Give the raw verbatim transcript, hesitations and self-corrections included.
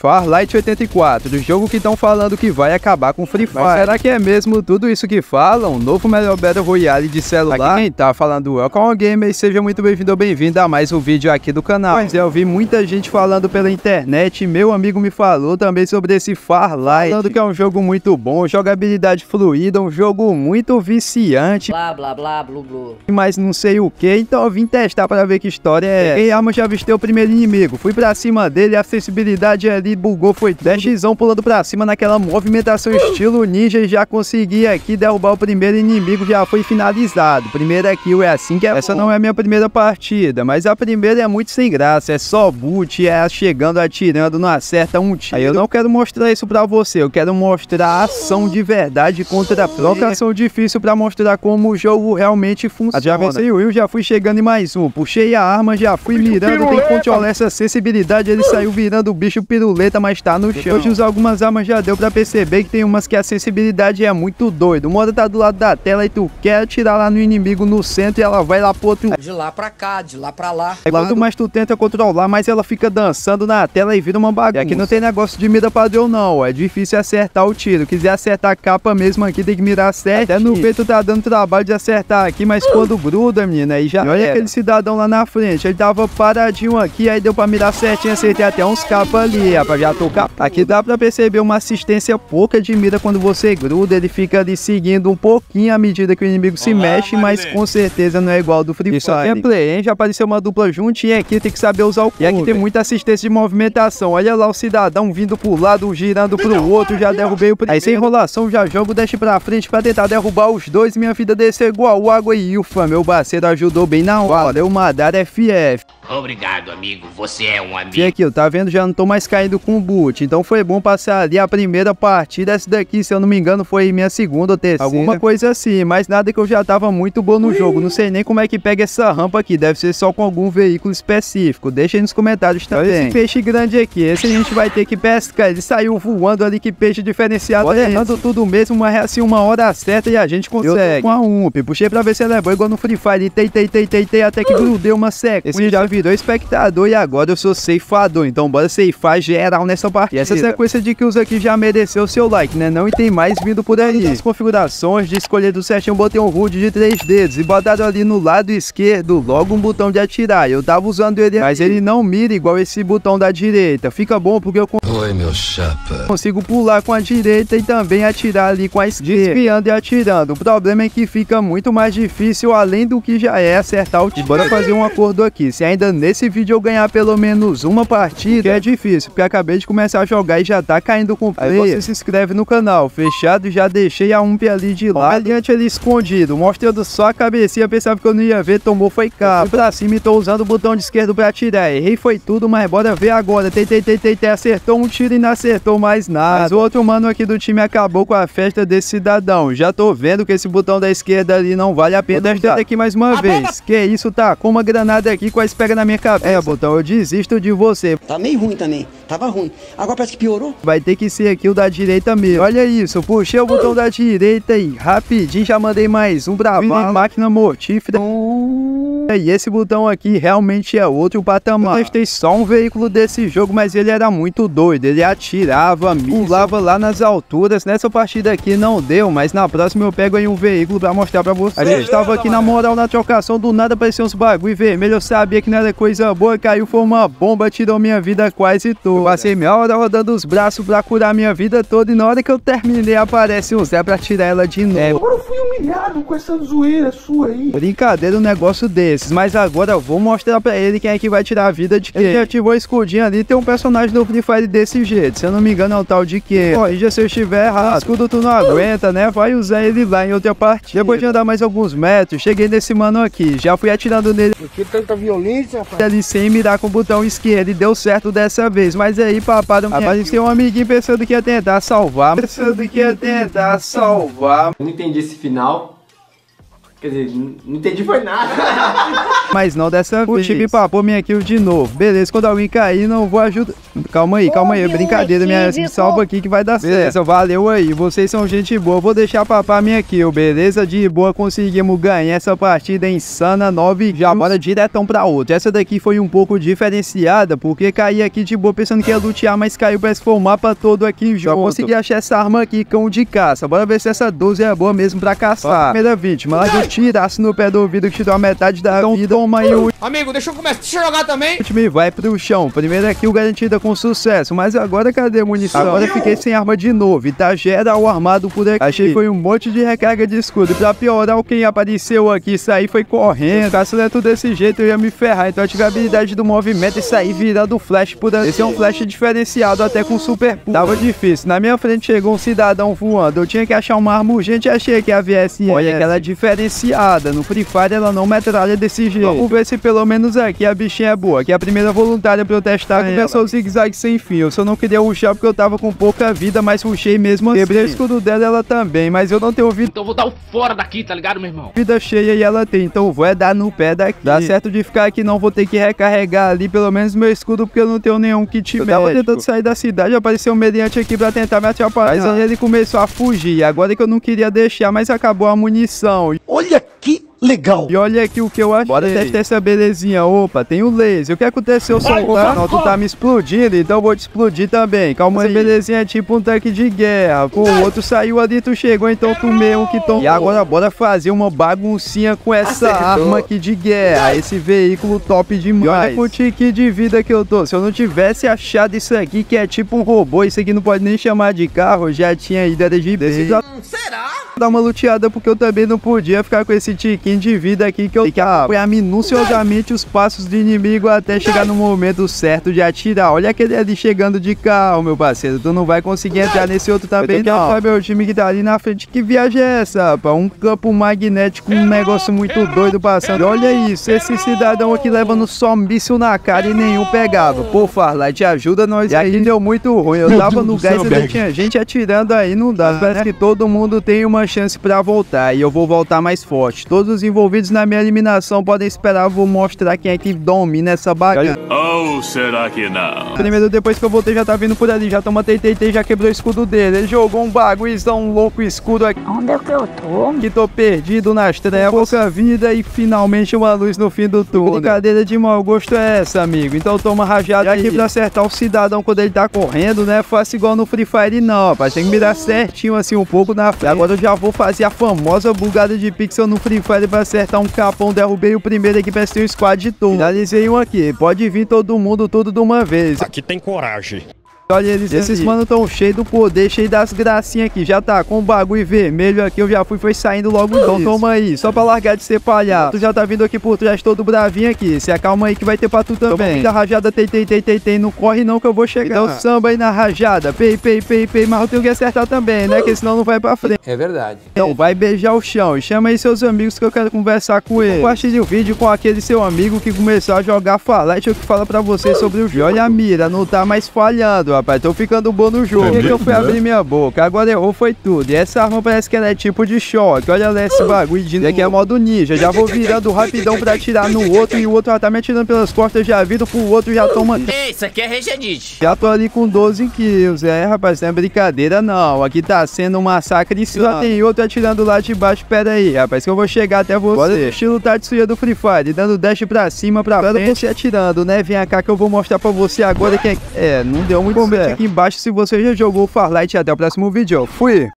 Farlight oitenta e quatro, do jogo que estão falando que vai acabar com Free Fire. Mas será que é mesmo tudo isso que falam? Novo melhor Battle Royale de celular? Aqui quem tá falando Welcome Gamer, seja muito bem-vindo ou bem-vinda a mais um vídeo aqui do canal. Mas eu vi muita gente falando pela internet, meu amigo me falou também sobre esse Farlight, falando que é um jogo muito bom, jogabilidade fluida, um jogo muito viciante, blá blá blá blá blá, mas não sei o que, então eu vim testar para ver que história é. Em arma já avistei o primeiro inimigo, fui pra cima dele, a sensibilidade ali bugou, foi dashzão pulando pra cima naquela movimentação estilo ninja e já consegui aqui derrubar o primeiro inimigo, já foi finalizado. Primeira kill, é assim que é. Essa não é a minha primeira partida, mas a primeira é muito sem graça, é só boot, é chegando, atirando, não acerta um tiro. Aí eu não quero mostrar isso pra você, eu quero mostrar a ação de verdade contra a trocação difícil pra mostrar como o jogo realmente funciona. Já vencei o Will, já fui chegando em mais um, puxei a arma, já fui mirando, tem que controlar essa sensibilidade, ele saiu virando o bicho piruleta, mas tá no chão. Hoje usar algumas armas já deu pra perceber que tem umas que a sensibilidade é muito doida. Uma hora tá do lado da tela e tu quer atirar lá no inimigo no centro e ela vai lá pro outro. De lá pra cá, de lá pra lá. É, quanto mais tu tenta controlar, mais ela fica dançando na tela e vira uma bagunça. E aqui não tem negócio de mira padrão não, é difícil acertar o tiro. Quiser acertar a capa mesmo aqui, tem que mirar certo. Até no peito tá dando trabalho de acertar aqui, mas quando gruda, menina, aí já. E olha aquele cidadão lá na frente, ele tava paradinho aqui, aí deu pra mirar certinho, acertei até uns capas ali, rapaz, já tô cap... Aqui dá pra perceber uma assistência pouca de mira quando você gruda, ele fica ali seguindo um pouquinho à medida que o inimigo se Olá, mexe, mas com certeza não é igual ao do Free Fire. Isso é play, hein? Já apareceu uma dupla juntinha aqui, tem que saber usar o cover. E aqui tem muita assistência de movimentação, olha lá o cidadão vindo pro lado, girando pro outro, já derrubei o primeiro. Aí sem enrolação, já jogo o dash pra frente pra tentar derrubar os dois, minha vida desceu igual água e ufa, meu parceiro ajudou bem na hora, eu mandar F F. Obrigado, amigo. Você é um amigo. E aqui, tá vendo? Já não tô mais caindo com o boot. Então foi bom passar ali a primeira partida. Essa daqui, se eu não me engano, foi minha segunda ou terceira. Alguma coisa assim. Mas nada que eu já tava muito bom no jogo. Não sei nem como é que pega essa rampa aqui. Deve ser só com algum veículo específico. Deixa aí nos comentários também. Olha esse peixe grande aqui. Esse a gente vai ter que pescar. Ele saiu voando ali. Que peixe diferenciado. Olha, errando tudo mesmo. Mas é assim uma hora certa e a gente consegue. Eu com a U M P. Puxei pra ver se ela é boa igual no Free Fire. Tei, tei, tei, tei, tei. Até que grudei uma seca. Esse já virou espectador e agora eu sou ceifador, então bora ceifar geral nessa partida. E essa sequência de kills aqui já mereceu o seu like, né? Não, e tem mais vindo por aí. As configurações de escolher do certinho, eu botei um H U D de três dedos e botaram ali no lado esquerdo logo um botão de atirar. Eu tava usando ele, mas ele não mira igual esse botão da direita. Fica bom porque eu Oi, meu chapa. consigo pular com a direita e também atirar ali com a esquerda, desviando e atirando. O problema é que fica muito mais difícil, além do que já é acertar o tiro. Bora fazer um acordo aqui. Se ainda nesse vídeo eu ganhar pelo menos uma partida, que é difícil, porque acabei de começar a jogar e já tá caindo com player, aí você se inscreve no canal, fechado, já deixei a U M P ali de lá, aliante ali escondido, mostrando só a cabecinha, pensava que eu não ia ver, tomou foi capa. Fui pra cima e tô usando o botão de esquerdo pra atirar, errei foi tudo, mas bora ver agora, tentei, tentei, tentei, acertou um tiro e não acertou mais nada. Mas o outro mano aqui do time acabou com a festa desse cidadão, já tô vendo que esse botão da esquerda ali não vale a pena. Vou testar aqui mais uma vez, que isso, tá com uma granada aqui com a espera na minha cabeça. É, botão, eu desisto de você. Tá meio ruim também, tava ruim. Agora parece que piorou. Vai ter que ser aqui o da direita mesmo. Olha isso, eu puxei o botão da direita e rapidinho já mandei mais um pra máquina mortífera. E esse botão aqui realmente é outro patamar. Eu testei só um veículo desse jogo, mas ele era muito doido. Ele atirava, pulava lá nas alturas. Nessa partida aqui não deu, mas na próxima eu pego aí um veículo pra mostrar pra vocês. A gente tava aqui na moral na trocação, do nada apareceu uns bagulho vermelho. Eu sabia que não era coisa boa, caiu, foi uma bomba, tirou minha vida quase toda. Eu passei meia hora rodando os braços pra curar minha vida toda e na hora que eu terminei aparece um Zé pra tirar ela de novo. Agora eu fui humilhado com essa zoeira sua aí. Brincadeira um negócio desses, mas agora eu vou mostrar pra ele quem é que vai tirar a vida de quem. Ele ativou o escudinho ali, tem um personagem do Free Fire desse jeito, se eu não me engano é o tal de que. Corrija se eu estiver errado, escudo tu não aguenta, né? Vai usar ele lá em outra partida. Depois de andar mais alguns metros, cheguei nesse mano aqui, já fui atirando nele. Por que tanta violência, rapaz? Ali sem mirar com o botão esquerdo e deu certo dessa vez, mas aí papai apareceu um amiguinho pensando que ia tentar salvar, pensando que ia tentar salvar. Eu não entendi esse final. Quer dizer, não entendi foi nada. Mas não dessa vez. O time papou minha kill de novo. Beleza, quando alguém cair, não vou ajudar. Calma aí, calma aí. Brincadeira, minha. Me salva aqui que vai dar certo. Beleza, valeu aí. Vocês são gente boa. Vou deixar papar minha kill, beleza? De boa, conseguimos ganhar essa partida insana. nove. Já bora diretão pra outra. Essa daqui foi um pouco diferenciada, porque caí aqui de boa pensando que ia lutear, mas caiu, parece que foi o mapa todo aqui. Já consegui achar essa arma aqui, cão de caça. Bora ver se essa doze é boa mesmo pra caçar. Primeira vítima, lá de tirasse no pé do ouvido que te deu a metade da então, vida. Toma aí o... Amigo, deixa eu começar. Deixa eu jogar também. O time vai pro chão. Primeira kill garantida com sucesso. Mas agora cadê munição? Agora fiquei sem arma de novo. E tá geral armado por aqui. Achei que foi um monte de recarga de escudo. E pra piorar, o quem apareceu aqui, sair foi correndo. Caso é tudo desse jeito, eu ia me ferrar. Então ative a habilidade do movimento e sair virando flash por aqui. Esse é um flash diferenciado, até com super pulo. Tava difícil. Na minha frente chegou um cidadão voando. Eu tinha que achar uma arma urgente e achei que a V S. Olha que ela é diferenciada. No Free Fire ela não metralha desse jeito. Vamos ver se pelo menos aqui a bichinha é boa. Que é a primeira voluntária pra eu testar. Começou o zigue-zague sem fim. Eu só não queria rushar porque eu tava com pouca vida, mas rushei mesmo assim. Quebrei o escudo dela, ela também, mas eu não tenho vida. Então eu vou dar o fora daqui, tá ligado, meu irmão? Vida cheia e ela tem, então vou é dar no pé daqui. Dá certo de ficar aqui, não vou ter que recarregar ali pelo menos meu escudo, porque eu não tenho nenhum kit médico. Eu tava tentando sair da cidade, apareceu um mediante aqui pra tentar me atrapalhar. Mas aí ele começou a fugir, agora que eu não queria deixar, mas acabou a munição. Olha que legal. E olha aqui o que eu achei. Bora testar essa belezinha. Opa, tem o laser. O que aconteceu, soltar? Não, tu tá me explodindo, então eu vou te explodir também. Calma aí. Belezinha é tipo um tanque de guerra. Pô, o outro saiu ali, tu chegou, então tu mesmo que tomou. E agora bora fazer uma baguncinha com essa Acertou. arma aqui de guerra. Esse veículo top demais. E olha o tique de vida que eu tô. Se eu não tivesse achado isso aqui, que é tipo um robô, isso aqui não pode nem chamar de carro, já tinha ido era de bem. Será? Dar uma luteada porque eu também não podia ficar com esse tiquinho de vida aqui que eu tenho que apoiar minuciosamente os passos do inimigo até chegar no momento certo de atirar. Olha aquele ali chegando de carro, meu parceiro. Tu não vai conseguir entrar nesse outro também, não. Sabe o time que tá ali na frente? Que viagem é essa, rapaz? Um campo magnético, um negócio muito doido passando. Olha isso, esse cidadão aqui levando só míssil na cara e nenhum pegava. Pô, Farlight, ajuda nós. E aqui deu muito ruim. Eu tava no gás e ainda tinha gente atirando aí, não dá. Parece que todo mundo tem uma chance pra voltar e eu vou voltar mais forte. Todos os envolvidos na minha eliminação podem esperar, eu vou mostrar quem é que domina essa bagaça. Ou será que não? Primeiro, depois que eu voltei, já tá vindo por ali, já toma T T T, já quebrou o escudo dele. Ele jogou um bagulhozão, um louco escudo aqui. Onde é que eu tô? Que tô perdido nas trevas, pouca vida e finalmente uma luz no fim do túnel. Brincadeira de mau gosto é essa, amigo? Então toma rajada aqui pra acertar o cidadão quando ele tá correndo, né? Faça igual no Free Fire não, rapaz. Tem que mirar certinho assim um pouco na frente. Agora eu já vou fazer a famosa bugada de pixel no Free Fire pra acertar um capão. Derrubei o primeiro aqui, parece que tem um squad todo. Finalizei um aqui, pode vir todo mundo, tudo de uma vez. Aqui tem coragem. Olha eles, esses mano tão cheio do poder, cheio das gracinhas aqui. Já tá com o bagulho vermelho aqui, eu já fui, foi saindo logo. Então toma aí, só pra largar de ser palhaço. Tu já tá vindo aqui por trás todo bravinho aqui. Se acalma aí que vai ter pra tu também. Da rajada, tem, tem, tem, tem, tem. Não corre não que eu vou chegar. Então samba aí na rajada. Pei, pei, pei, pei. Mas eu tenho que acertar também, né? Que senão não vai pra frente. É verdade. Então vai beijar o chão e chama aí seus amigos que eu quero conversar com eles. Compartilhe o vídeo com aquele seu amigo que começou a jogar Farlight, eu que falo pra você sobre o jogo. Olha a mira, não tá mais falhando, rapaz. Tô ficando bom no jogo. Por que eu fui abrir minha boca? Agora errou foi tudo. E essa arma parece que ela é tipo de choque. Olha lá esse bagulho de... Aqui é modo ninja. Já vou virando rapidão pra atirar no outro. E o outro já tá me atirando pelas costas. Já viro pro outro, já toma... Ei, isso aqui é Regenite. Já tô ali com doze kills. É, rapaz, não é brincadeira não. Aqui tá sendo um massacre. Já tem outro atirando lá de baixo. Pera aí, rapaz, que eu vou chegar até você. Bora no estilo Tatsuya do Free Fire. Dando dash pra cima, pra frente. Você atirando, né? Vem cá que eu vou mostrar pra você agora quem é... É, não deu muito bom. Aqui embaixo se você já jogou Farlight. Até o próximo vídeo. Fui!